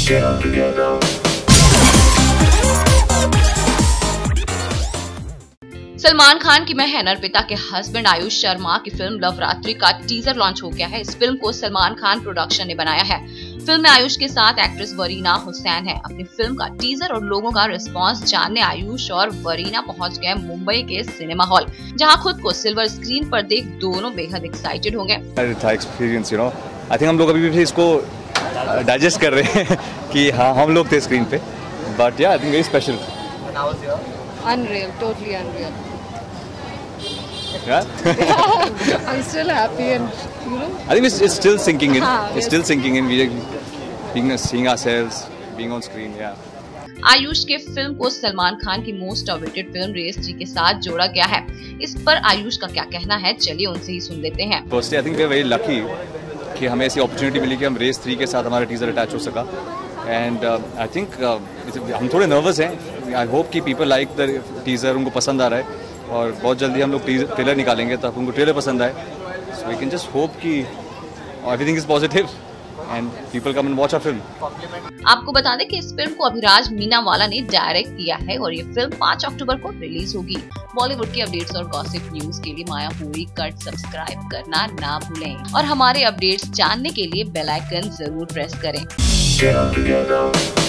सलमान खान की बहन अर्पिता के हस्बैंड आयुष शर्मा की फिल्म लवरात्रि का टीजर लॉन्च हो गया है। इस फिल्म को सलमान खान प्रोडक्शन ने बनाया है। फिल्म में आयुष के साथ एक्ट्रेस वरीना हुसैन है। अपनी फिल्म का टीजर और लोगों का रिस्पांस जानने आयुष और वरीना पहुंच गए मुंबई के सिनेमा हॉल, जहां खुद को सिल्वर स्क्रीन पर देख दोनों बेहद एक्साइटेड होंगे। एक्सपीरियंस, आई थिंक हम लोग अभी भी इसको डाइजेस्ट कर रहे हैं कि हाँ हम लोग थे स्क्रीन पे, but yeah I think very special. Unreal, totally unreal. Yeah? I'm still happy and I think it's still sinking in. It's yes. Still sinking in. We are seeing ourselves being on screen. Yeah. Ayush के film को सलमान खान की most awaited film race 3 के साथ जोड़ा गया है। इस पर आयुष का क्या कहना है, चलिए उनसे ही सुन लेते हैं। Firstly, I think we are very lucky कि हमें ऐसी अपॉर्चुनिटी मिली कि हम रेस 3 के साथ हमारा टीजर अटैच हो सका। एंड आई थिंक हम थोड़े नर्वस हैं। आई होप कि पीपल लाइक द टीजर, उनको पसंद आ रहा है और बहुत जल्दी हम लोग ट्रेलर निकालेंगे तब उनको ट्रेलर पसंद आए। So we can just hope कि everything is positive and people come and watch our film. आपको बता दें कि इस फिल्म को अभिराज मीनावाला ने डायरेक्ट किया है और ये फिल्म 5 अक्टूबर को रिलीज होगी। बॉलीवुड की अपडेट्स और गॉसिप न्यूज के लिए माया पूरी कट सब्सक्राइब करना ना भूलें और हमारे अपडेट्स जानने के लिए बेल आइकन जरूर प्रेस करें।